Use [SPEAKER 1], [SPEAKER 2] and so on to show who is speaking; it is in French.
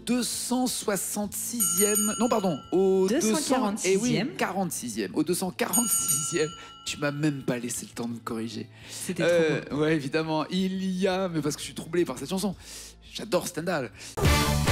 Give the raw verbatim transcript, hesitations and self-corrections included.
[SPEAKER 1] deux cent soixante-sixième... Non, pardon, au
[SPEAKER 2] deux cent quarante-sixième.
[SPEAKER 1] Eh oui, quarante-sixième. Au deux cent quarante-sixième. Tu m'as même pas laissé le temps de me corriger.
[SPEAKER 2] C'était
[SPEAKER 1] euh,
[SPEAKER 2] trop beau.
[SPEAKER 1] Ouais, évidemment. Il y a... Mais parce que je suis troublé par cette chanson. J'adore Stendhal.